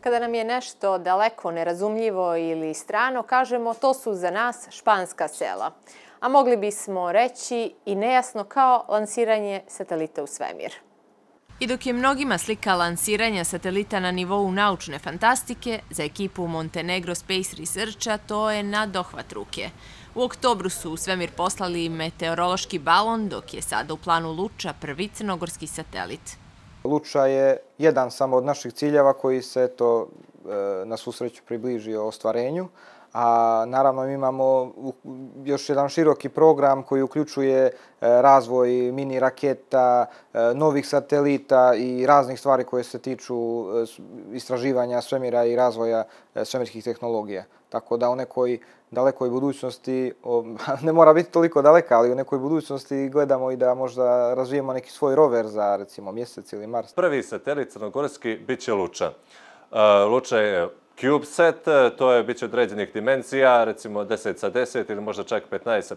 Kada nam je nešto daleko, nerazumljivo ili strano, kažemo to su za nas španska sela. A mogli bismo reći i nejasno kao lansiranje satelita u svemir. I dok je mnogima slika lansiranja satelita na nivou naučne fantastike, za ekipu Montenegro Space Researcha to je na dohvat ruke. U oktobru su u svemir poslali meteorološki balon, dok je sada u planu Luča, prvi crnogorski satelit. Luča je jedan samo od naših ciljeva koji se na svu sreću približio ostvarenju. A naravno imamo još jedan široki program koji uključuje razvoj mini raketa, novih satelita i raznih stvari koje se tiču istraživanja svemira i razvoja svemirskih tehnologija. Tako da u nekoj dalekoj budućnosti, ne mora biti toliko daleka, ali u nekoj budućnosti gledamo i da možda razvijemo neki svoj rover za recimo Mjesec ili Mars. Prvi satelit crnogorski bit će Luča. Luča je CubeSat, to je biće određenih dimenzija, recimo 10 sa 10 ili možda čak 15 sa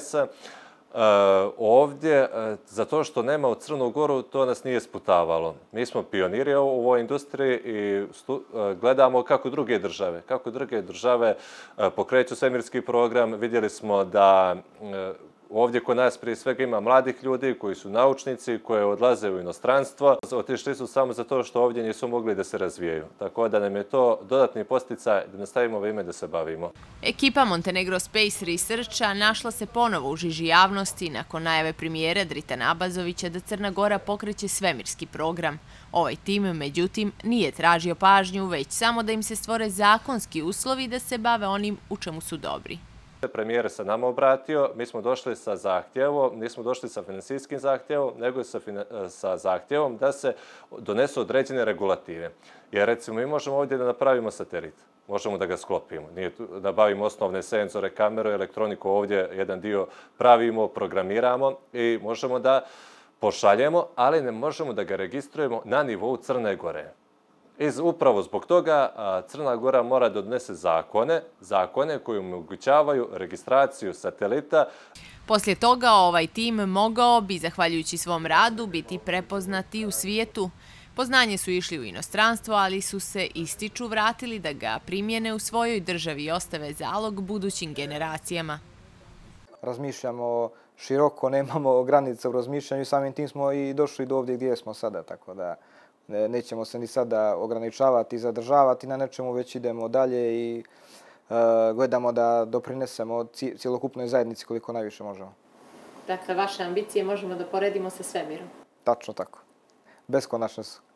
15. Ovdje, zato što nema u Crnu Goru, to nas nije sputavalo. Mi smo pioniri u ovoj industriji i gledamo kako druge države pokreću svemirski program. Vidjeli smo da ovdje kod nas prije svega ima mladih ljudi koji su naučnici, koji odlaze u inostranstvo. Otišli su samo zato što ovdje nisu mogli da se razvijaju. Tako da nam je to dodatni podsticaj da nastavimo ovime da se bavimo. Ekipa Montenegro Space Researcha našla se ponovo u žiži javnosti nakon najave premijera Dritana Abazovića da Crna Gora pokreće svemirski program. Ovaj tim, međutim, nije tražio pažnju, već samo da im se stvore zakonski uslovi da se bave onim u čemu su dobri. Premijer se nama obratio, mi smo došli sa zahtjevom, nismo došli sa finansijskim zahtjevom, nego sa zahtjevom da se donesu određene regulative. Jer recimo mi možemo ovdje da napravimo satelit, možemo da ga sklopimo, da bavimo osnovne senzore, kameru, elektroniku, ovdje jedan dio pravimo, programiramo i možemo da pošaljemo, ali ne možemo da ga registrujemo na nivou Crne Gore. Upravo zbog toga Crna Gora mora da odnese zakone koji omogućavaju registraciju satelita. Poslije toga ovaj tim mogao bi, zahvaljujući svom radu, biti prepoznati u svijetu. Po znanje su išli u inostranstvo, ali su se ističu vratili da ga primjene u svojoj državi i ostave zalog budućim generacijama. Razmišljamo široko, nemamo granica u razmišljanju i samim tim smo i došli do ovdje gdje smo sada, tako da nećemo se ni sada ograničavati i zadržavati na nečemu, već idemo dalje i gledamo da doprinesemo cjelokupnoj zajednici koliko najviše možemo. Dakle, vaše ambicije možemo da poredimo sa svemirom? Tačno tako. Beskonačne su.